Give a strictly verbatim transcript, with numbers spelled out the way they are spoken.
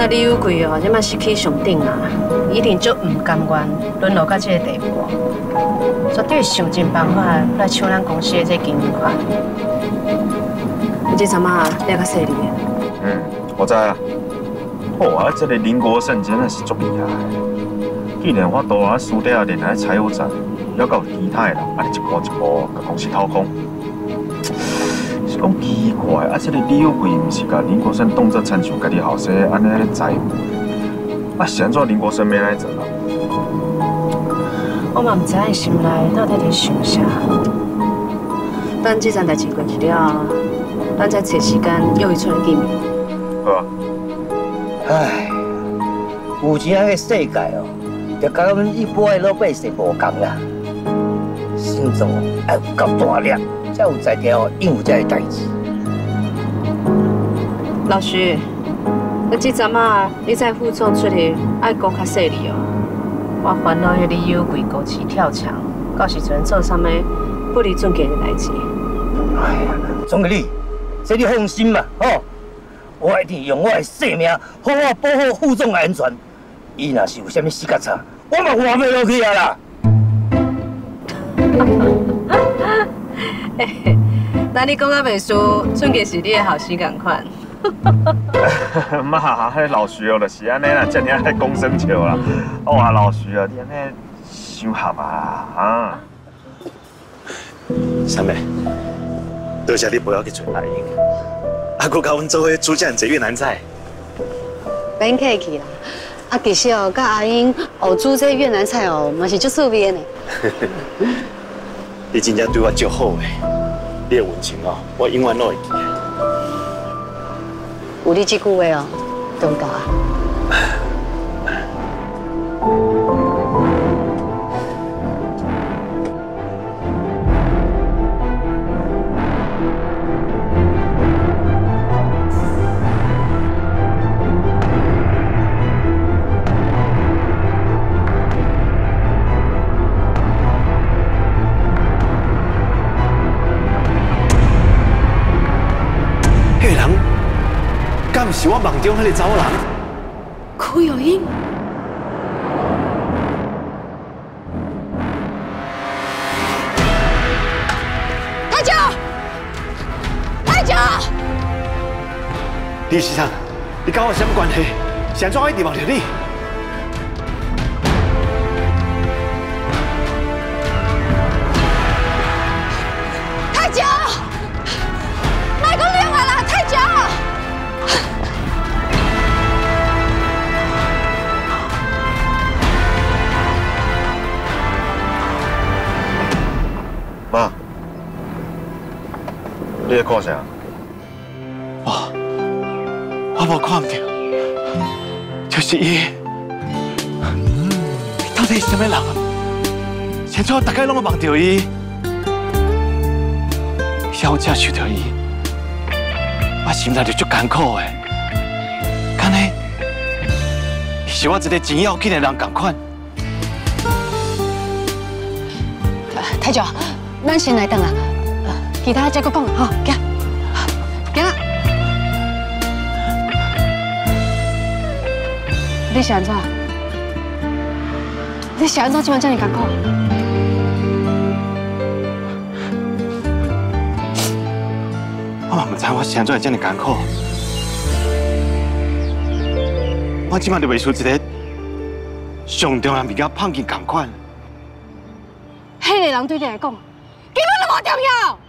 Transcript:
那李有贵哦，即马失去上顶啊，一定足唔甘愿沦落到这个地步，绝对想尽办法来抢咱公司的这经营权。你这阵啊，了解犀利的。 嗯，我知啊。哦啊，这个林国胜真的是足厉害的。既然我多啊输掉啊，连来财务长，还有其他的人，安尼一步一步甲公司掏空。是讲奇怪，啊，这个李有贵唔是甲林国胜当作亲像家己后生安尼咧栽培，啊，是安怎林国胜要来做啊？ 我嘛唔知伊心内到底在想啥。等这件代志过去了，咱再找时间约伊出来见面。 好啊。 唉，有钱个世界哦，就甲阮一般的老百姓无共啦。心脏要有够大力，才有才调应付这个代志。 老徐，那这阵啊，你再副总出去爱讲较细腻哦。我烦恼迄李有贵高市跳墙，到时阵做啥物不离准给的代志。 哎呀，总经理，这你放心嘛，吼。我一定用我的性命好好保护副总的安全。伊若是有啥物死角差，我嘛活袂落去啊啦！ 那你讲啊袂输，准计是你的后生同款。 妈，迄老徐哦，就是安尼啦，遮尔爱讲生笑啦。我话老徐啊，你安尼伤合啊，啊！ 三妹，多谢你陪我去找阿英。阿哥甲阮做伙煮遮济越南菜， 免客气啦。啊，其实哦，甲阿英学煮这越南菜哦，嘛是足趣味的呢。 你真正对我足好诶，你的温情哦，我永远都会记得。 有你这句话哦，都够啊。 是我梦中迄个查某人， 柯有英。太久，太久。 李先生，你跟我有什么关系？是安怎我一直望着你？ 太久，卖讲另外啦，太久。 妈，你在看啥？ 我我无看到，就是伊。到底是什么人？现在大家拢会望到伊，要我接受到伊，我心内就足艰苦的。敢呢？是我一个钱要紧的人同款。 太久。咱先来等啊，其他再搁讲吼，行，行啊。你是安怎？你是安怎今晚这么艰苦？ 我嘛唔知我是安怎会这么艰苦。我今晚就袂输一个上重要物件，胖见同款。 迄个人对你来讲，根本就无重要。